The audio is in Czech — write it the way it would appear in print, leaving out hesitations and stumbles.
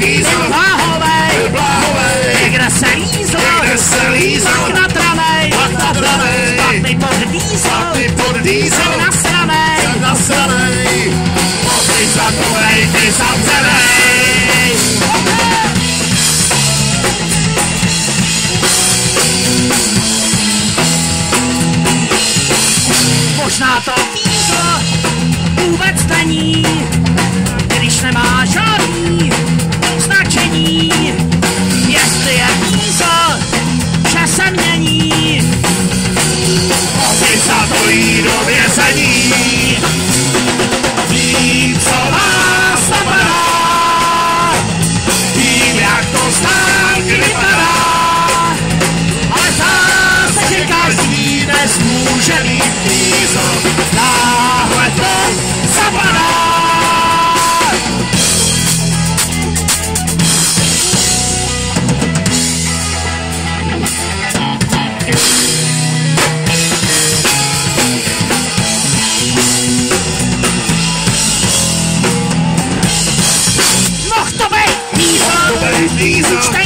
Byl bláhovej, kde se lízl, pak natranej, špatný pod dýzl, nasranej, ty zatovej, ty zavřenej. Možná to vízlo vůbec není, když nemá žádný značení. Jestli je vízlo, že se mění, ty za to jí do vězení. Vím, co vás napadá, vím, jak to znám, vypadá, ale zase, že každý dnes může mít vízo, náhle to zapadá. Mohl to být vízo,